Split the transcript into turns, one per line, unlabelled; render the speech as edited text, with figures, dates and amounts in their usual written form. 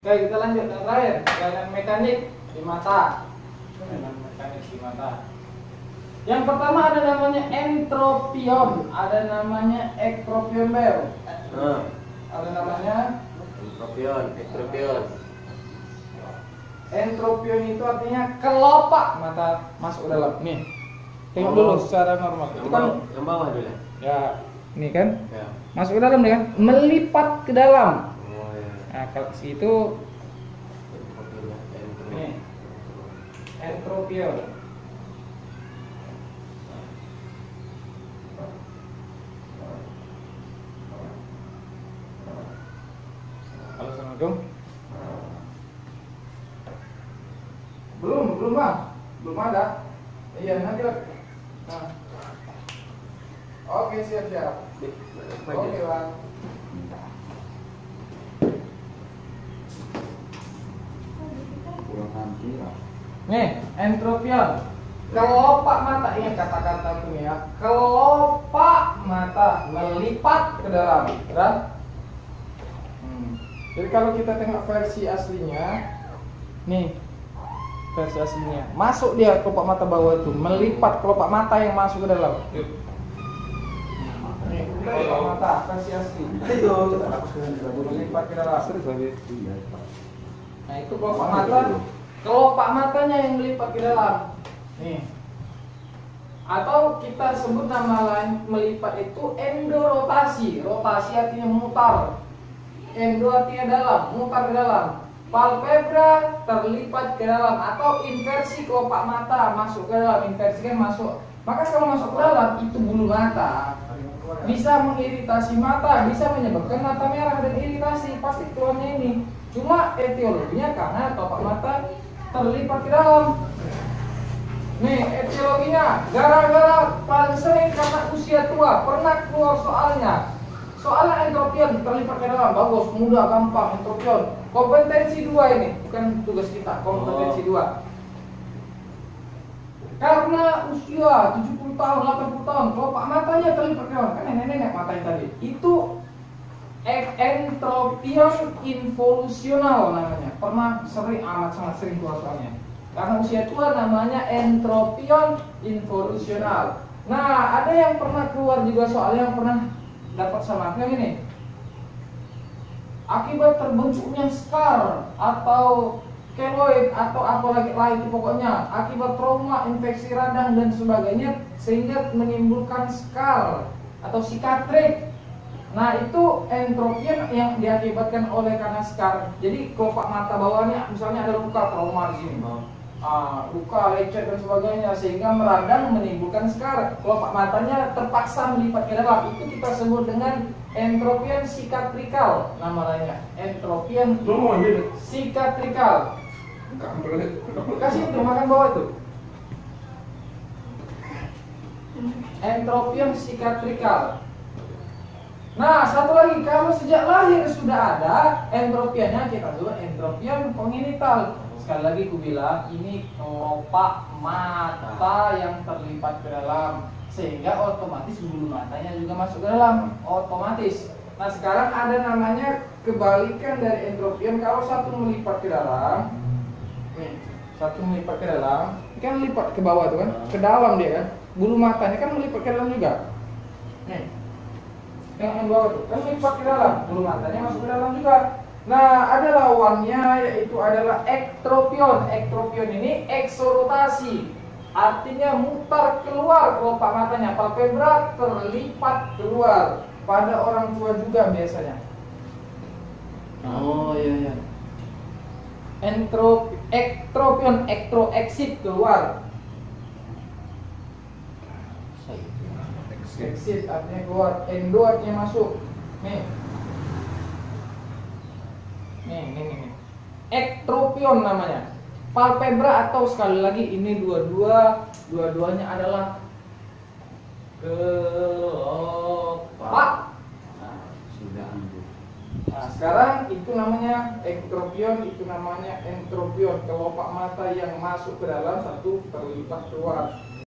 Oke, kita lanjut yang terakhir, kelainan mekanik di mata. Kelainan mekanik di mata. Yang pertama ada namanya entropion, ada namanya ektropion bel. Ada namanya
Entropion.
entropion itu artinya kelopak mata masuk ke dalam. Nih, tengok dulu secara normal. Itu kan
Yang bawah dulu ya?
ya, ini kan
Ya.
masuk ke dalam nih kan, melipat ke dalam.
Oh ya.
Nah, kalau situ ini entropion. Halo, assalamualaikum. Belum bang, belum ada. Iya nanti lah. Nah. Oke, siap. Oke bang. Nih, entropion. Kelopak mata, ingat kata-kata ini ya. Kelopak mata melipat ke dalam, kan? Jadi kalau kita tengok versi aslinya, nih versi aslinya, masuk dia kelopak mata bawah itu, melipat kelopak mata yang masuk ke dalam. Nih, kelopak mata versi asli. Melipat ke dalam. Nah itu kelopak mata, kelopak matanya yang melipat ke dalam. Nih. Atau kita sebut nama lain melipat itu endorotasi. Rotasi artinya mutar. Endo artinya dalam, mutar ke dalam. Palpebra terlipat ke dalam atau inversi kelopak mata masuk ke dalam. Inversi kan masuk. Maka kalau masuk ke dalam itu bulu mata. Bisa mengiritasi mata, bisa menyebabkan mata merah dan iritasi. Pasti keluarnya ini. Cuma etiologinya karena kelopak mata terlipat ke dalam. Nih etiologinya gara-gara paling sering karena usia tua. Pernah keluar soalnya. Soalnya entropion terlipat ke dalam, bagus, mudah, gampang, entropion. Kompetensi 2 ini, bukan tugas kita, kompetensi 2. Karena usia 70 tahun, 80 tahun, kelopak matanya terlipat ke dalam. Kan nenek-nenek matanya tadi. Itu entropion involusional namanya. Pernah sering, sangat sering keluar soalnya. Karena usia tua namanya entropion involusional. Nah, ada yang pernah keluar juga soalnya yang pernah dapat sama yang ini. Akibat terbentuknya scar atau keloid atau apa lagi itu pokoknya akibat trauma, infeksi radang dan sebagainya sehingga menimbulkan scar atau sikatrik. Nah, itu entropion yang diakibatkan oleh karena scar. Jadi kelopak mata bawahnya misalnya ada luka trauma di sini. Luka, lecet dan sebagainya sehingga meradang menimbulkan scar. Kelopak matanya terpaksa melipat ke dalam. Itu kita sebut dengan entropion sikatrikal nama lainnya. Entropion sikatrikal. Kasih itu makan bawah itu. Entropion sikatrikal. Nah, satu lagi, kalau sejak lahir sudah ada entropionnya, kita sebut entropion kongenital. Sekali lagi aku bilang, ini kelopak mata yang terlipat ke dalam sehingga otomatis bulu matanya juga masuk ke dalam, otomatis. Nah, sekarang ada namanya kebalikan dari entropion. Kalau satu melipat ke dalam, nih, satu melipat ke dalam, kan lipat ke bawah tuh kan, ke dalam dia kan. Bulu matanya kan melipat ke dalam juga. Nih. Yang bawah tuh kan melipat ke dalam, bulu matanya masuk ke dalam juga. Nah, ada lawannya yaitu adalah ektropion. Ektropion ini eksorotasi, artinya mutar keluar kelopak matanya. Palpebra terlipat keluar. Pada orang tua juga biasanya.
Oh iya.
Ektropion, ektroexit keluar. Exit artinya keluar, endo artinya masuk. Nih. Ektropion namanya. Palpebra atau sekali lagi ini dua-duanya adalah kelopak. Nah, sekarang itu namanya ektropion, itu namanya entropion, kelopak mata yang masuk ke dalam, satu terlipat keluar.